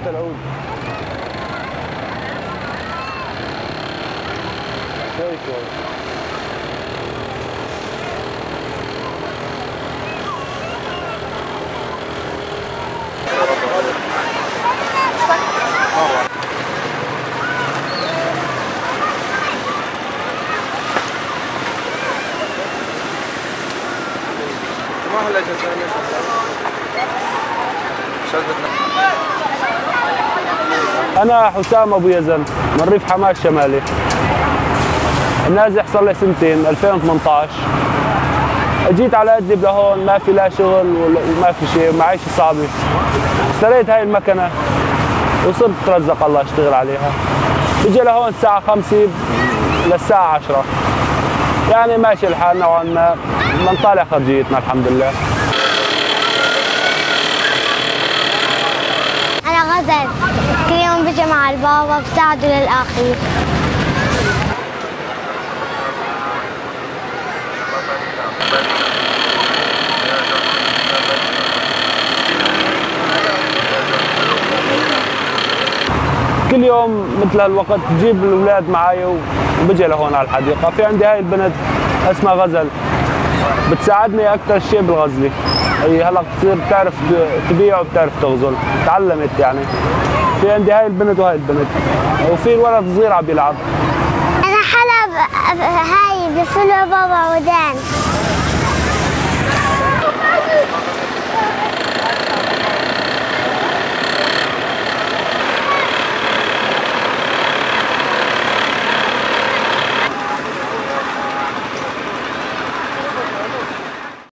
تحت العود. شوي شوي. ما هلا جسامي أنا حسام أبو يزن من ريف حماة الشمالي. النازح صار لي سنتين 2018. اجيت على ادلب لهون ما في لا شغل وما في شيء، معيشة صعبة. اشتريت هاي المكنة وصرت اترزق الله اشتغل عليها. بجي لهون الساعة 5 للساعة 10، يعني ماشي الحال نوعا ما، بنطالع خرجيتنا الحمد لله. أنا غزل، كل يوم بجي مع البابا بساعده للآخير. كل يوم مثل هالوقت بجيب الاولاد معي وبجي لهون على الحديقه. في عندي هاي البنت اسمها غزل، بتساعدني اكثر شيء بالغزله. هي هلا بتصير بتعرف تبيع وبتعرف تغزل، تعلمت يعني. في عندي هاي البنت وهاي البنت، وفي الولد صغير عم يلعب. أنا حلب هاي بفلو بابا ودان.